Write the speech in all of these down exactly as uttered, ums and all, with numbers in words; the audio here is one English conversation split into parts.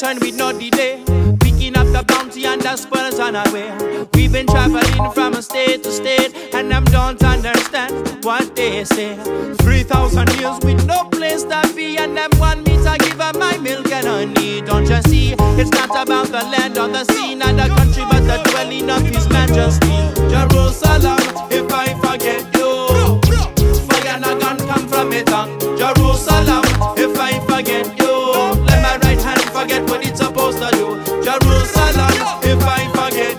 return with no delay, picking up the bounty and the spoils on our way. We've been traveling from state to state, and them don't understand what they say. Three thousand years with no place to be, and them want me to give them my milk and honey. Don't you see? It's not about the land or the sea, not the country, but the dwelling of His Majesty. Jerusalem, if I forget you, fire not gonna come from it tongue. Jerusalem, if I forget you, let my right hand forget what it's supposed to do. Jerusalem, if I forget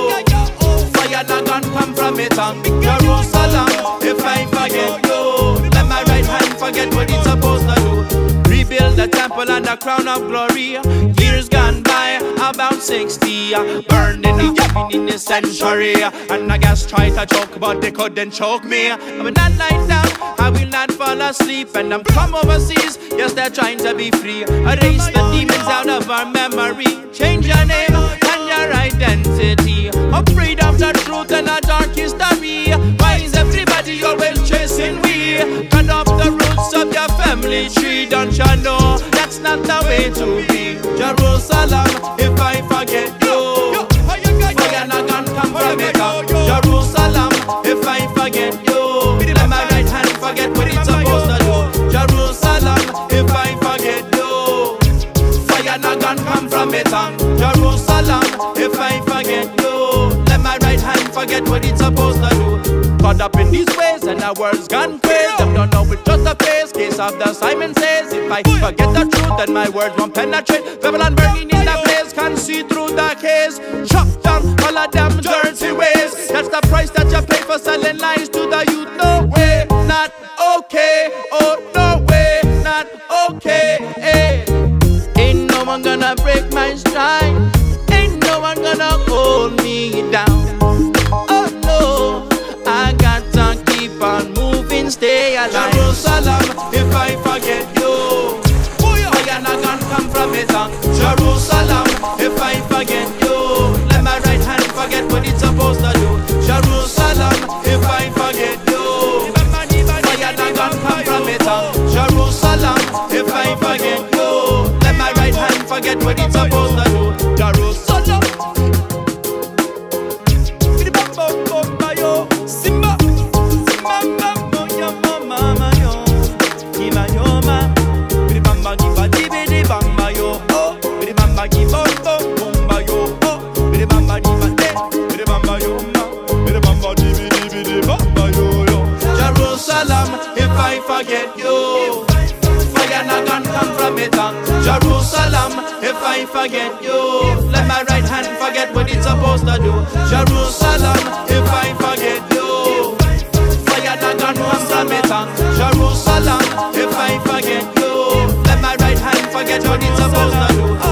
you, fire not gonna come from it tongue. Jerusalem, if I forget you, let my right hand forget what it's supposed to do. Rebuild the temple and the crown of glory. Years gone by, about sixty, burned in the cabin in the century. And I guess try to choke, but they couldn't choke me. But that night down, I will not fall asleep. And I'm from overseas, yes, they're trying to be free. Erase the demons out of our memory. Change your name and your identity. Afraid of the truth and a dark history. Why is everybody always chasing we? Cut off the roots of your family tree. Don't you know that's not the way to be? Jerusalem, if I forget you, fire not gonna come from it. Jerusalem, if I forget you, let my right hand forget what it's supposed to do. Jerusalem, if I forget you, fire not gonna come from it. Jerusalem, if I forget you, let my right hand forget what it's supposed to do. Caught up in these ways and our world's gone crazy. Them don't know it's just a phase. Case of the Simon says, if I forget the truth, then my words won't penetrate. Babylon burning in the blaze, can't see through the haze. Chop down all of them dirty ways. That's the price that you pay for selling lies to the youth. No way, not okay. Oh, no way, not okay. Hey. Ain't no one gonna break my stride. Ain't no one gonna hold me down. Oh no, I got to keep on moving, stay alive. Jerusalem, if I forget you, fire not gonna come from it. Jerusalem, if I forget you, let my right hand forget what it's supposed to do. Jerusalem, if I forget you, fire not gonna come from it. Jerusalem, if I forget you, let my right hand forget what it's supposed to do. Jerusalem. Jerusalem, if I forget you, fire not gonna come from it. Jerusalem, if I forget you, let my right hand forget what it's supposed to do. Jerusalem, if I forget you, fire not gonna come from it. Jerusalem, if I forget you, let my right hand forget what it's supposed to do.